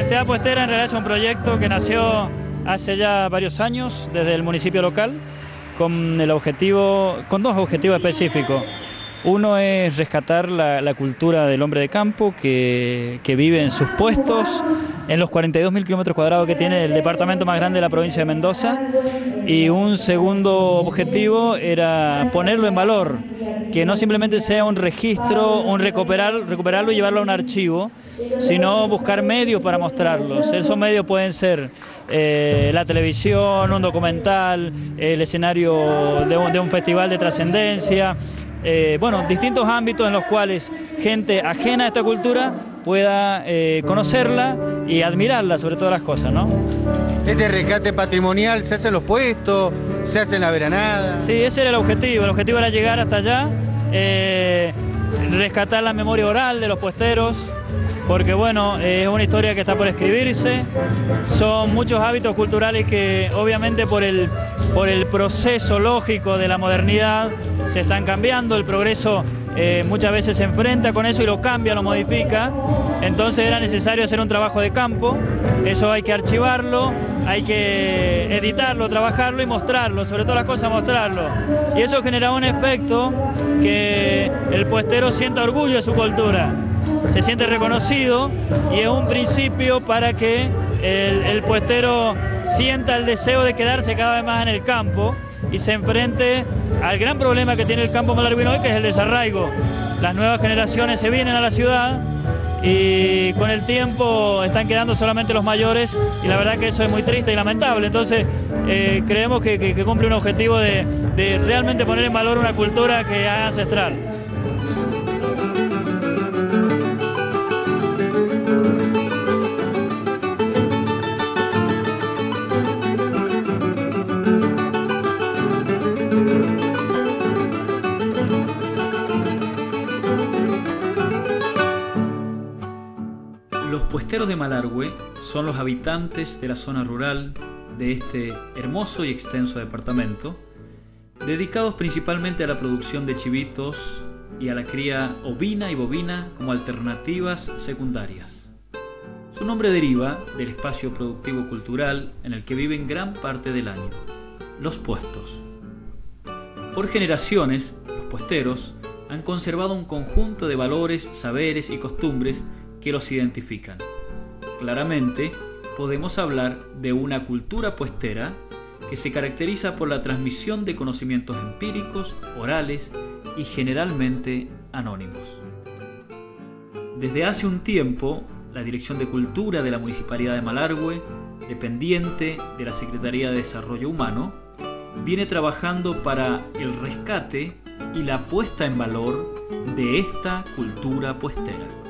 Identidad Puestera en realidad es un proyecto que nació hace ya varios años desde el municipio local con dos objetivos específicos. Uno es rescatar la cultura del hombre de campo que vive en sus puestos, en los 42.000 kilómetros cuadrados que tiene el departamento más grande de la provincia de Mendoza. Y un segundo objetivo era ponerlo en valor, que no simplemente sea un registro, recuperarlo y llevarlo a un archivo, sino buscar medios para mostrarlos. Esos medios pueden ser la televisión, un documental, el escenario de un festival de trascendencia. Bueno, distintos ámbitos en los cuales gente ajena a esta cultura pueda conocerla y admirarla sobre todas las cosas, ¿no? Este rescate patrimonial, ¿se hacen los puestos? ¿Se hace en la veranada? Sí, ese era el objetivo era llegar hasta allá, rescatar la memoria oral de los puesteros, porque bueno, es una historia que está por escribirse, son muchos hábitos culturales que obviamente por el proceso lógico de la modernidad se están cambiando, el progreso muchas veces se enfrenta con eso y lo cambia, lo modifica, entonces era necesario hacer un trabajo de campo, eso hay que archivarlo, hay que editarlo, trabajarlo y mostrarlo, sobre todas las cosas mostrarlo, y eso genera un efecto que el puestero sienta orgullo de su cultura, se siente reconocido y es un principio para que el puestero sienta el deseo de quedarse cada vez más en el campo y se enfrente al gran problema que tiene el campo malargüino hoy, que es el desarraigo. Las nuevas generaciones se vienen a la ciudad y con el tiempo están quedando solamente los mayores y la verdad que eso es muy triste y lamentable. Entonces creemos que cumple un objetivo de realmente poner en valor una cultura que es ancestral. Los puesteros de Malargüe son los habitantes de la zona rural de este hermoso y extenso departamento, dedicados principalmente a la producción de chivitos y a la cría ovina y bovina como alternativas secundarias. Su nombre deriva del espacio productivo cultural en el que viven gran parte del año, los puestos. Por generaciones, los puesteros han conservado un conjunto de valores, saberes y costumbres que los identifican. Claramente, podemos hablar de una cultura puestera que se caracteriza por la transmisión de conocimientos empíricos, orales y generalmente anónimos. Desde hace un tiempo, la Dirección de Cultura de la Municipalidad de Malargüe, dependiente de la Secretaría de Desarrollo Humano, viene trabajando para el rescate y la puesta en valor de esta cultura puestera.